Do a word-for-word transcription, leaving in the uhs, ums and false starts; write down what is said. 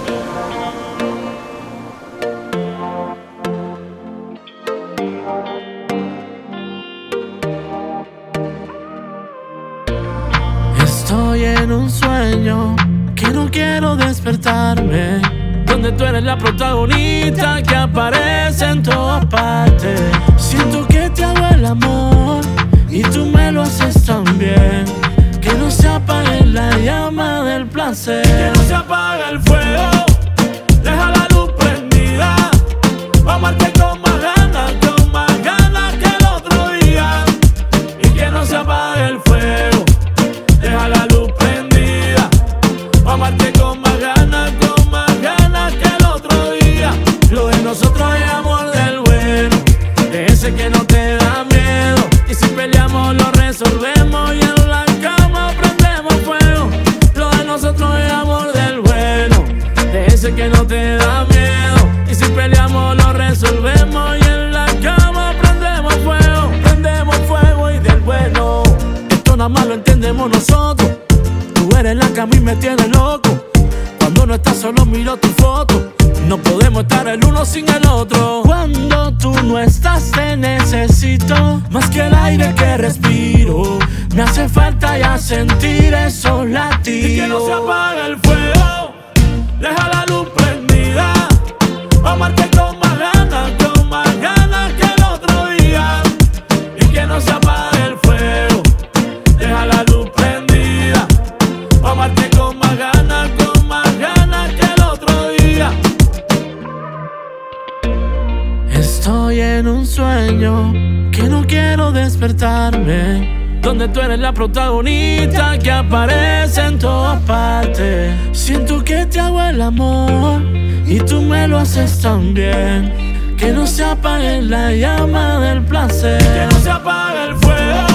Estoy en un sueño que no quiero despertarme, donde tú eres la protagonista que aparece en todas partes. Siento que te hago el amor y tú me lo haces tan bien, que no se apague la llama del placer. Que no se apague el fuego, deja la luz prendida, vamos a amarte con más ganas, con más ganas que el otro día. Y que no se apague el fuego, deja la luz prendida, vamos a amarte con más ganas, con más ganas que el otro día. Lo de nosotros es amor del bueno, de ese que no te da miedo. Y si peleamos lo resolvemos y en la cama prendemos fuego. Lo de nosotros es amor del bueno, de ese que no te da miedo. Y si peleamos lo resolvemos y en la cama prendemos fuego. Prendemos fuego y del bueno. Esto nada más lo entendemos nosotros. Tú eres la que a mí me tiene loco. Cuando no estás solo miro tu foto. No podemos estar el uno sin el otro. Cuando tú no estás te necesito, más que el aire que respiro. Me hace falta ya sentir esos latidos. Y que no se apague el fuego, deja la luz prendida, vamos a amarte con más ganas, con más ganas que el otro día. Y que no se apague el fuego, deja la luz prendida, vamos a amarte con más ganas, con más ganas que el otro día. Estoy en un sueño que no quiero despertarme, donde tú eres la protagonista que aparece en todas partes. siento que te hago el amor y tú me lo haces tan bien, que no se apague la llama del placer. Que no se apague el fuego,